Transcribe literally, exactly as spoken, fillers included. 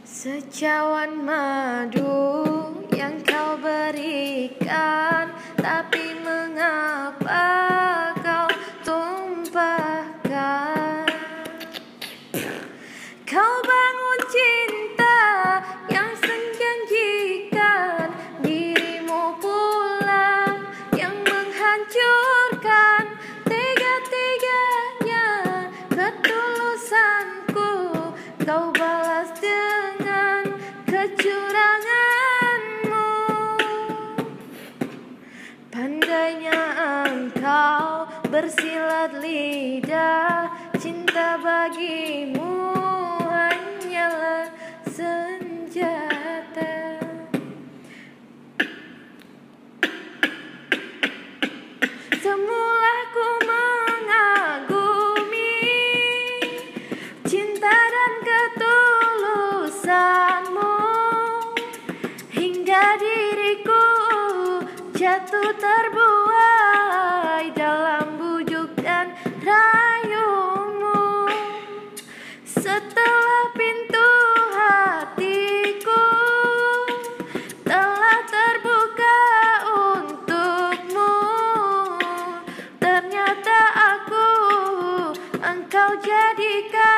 Secawan madu yang kau berikan, tapi mengapa kau tumpahkan? Kau bangun cinta yang menjanjikan, dirimu pula yang menghancurkan. Tega-teganya ketulusanku kau balas dengan kecuranganmu. Pandainya engkau bersilat lidah, cinta bagimu hanyalah senjata. Semula ku mengagumi cinta dan ketulusanmu, hingga diriku jatuh terbuai dalam bujuk dan rayumu. Setelah pintu hatiku telah terbuka untukmu, ternyata aku engkau jadikan